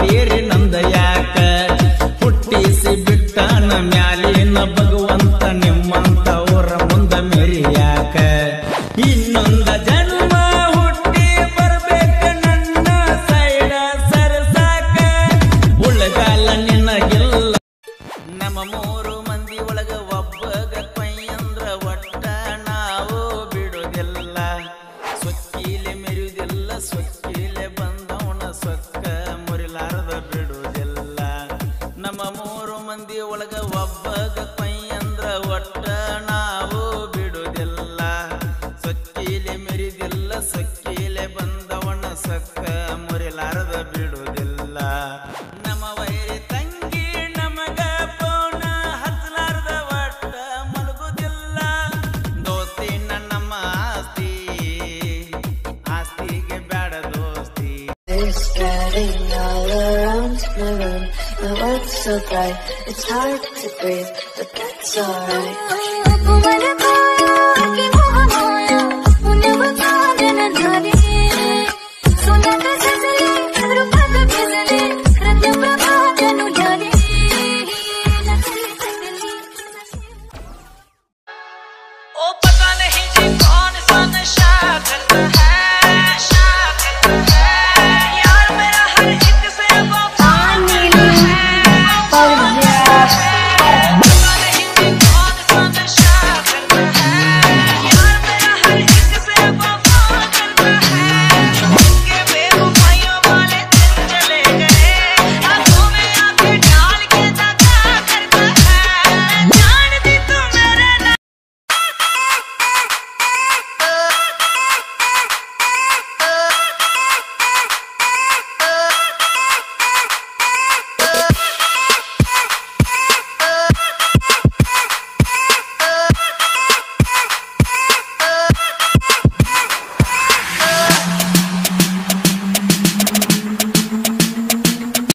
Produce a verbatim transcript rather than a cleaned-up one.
ಮಾಡ್ತೀರಿ ನಂದ ಯಾಕ ಹುಟ್ಟಿಸಿ ಬಿಟ್ಟನ ಮ್ಯಾಲಿನ ಭಗವಂತ ನಿಮ್ಮಂತವರ ಮುಂದ ಮೆರಿಯಾಕ ಇನ್ನೊಂದ ಜನ್ಮ ಹುಟ್ಟಿ ಬರ್ಬೇಕ ನನ್ನ ಸೈಡ ಸರಸಾಕ ಉಳಗಾಲ ನಿನಗಿಲ್ಲ ನಮ್ಮ ಮೂರು ಮಂದಿ ಒಳಗ ಒಬ್ಬಗ ಪೈಯಂದ್ರ ಒಟ್ಟ ನಾವು ಬಿಡುವುದಿಲ್ಲ ಸೊಕ್ಕಿಲೆ ಮೆರುವುದಿಲ್ಲ ಸೊಕ್ಕಿಲೆ ಬಂದವನ ಸೊಕ್ಕ ಮುರಿಲಾರದ ಬಿಡುವುದಿಲ್ಲ ನಮ್ಮ ಮೂರು ಮಂದಿ ಒಳಗ ಒಬ್ಬಗ ಪೈಯಂದ್ರ ಒಟ್ಟ ನಾವು ಬಿಡುವುದಿಲ್ಲ ಸೊಕ್ಕಿಲೆ ಮೆರಿದಿಲ್ಲ ಸೊಕ್ಕಿಲೆ ಬಂದವನ ಸೊಕ್ಕ ಮುರಿಲಾರದ ಬಿಡುವುದಿಲ್ಲ ನಮ್ಮ ವೈರಿ ತಂಗಿ ನಮಗ ಪೌನ ಹತ್ತಲಾರದ ಒಟ್ಟ ಮಲಗುದಿಲ್ಲ ದೋಸ್ತಿ ನಮ್ಮ ಆಸ್ತಿ ಆಸ್ತಿಗೆ ಬ್ಯಾಡ ದೋಸ್ತಿ It's getting all around my room. The world's so bright, it's hard to breathe, but that's alright.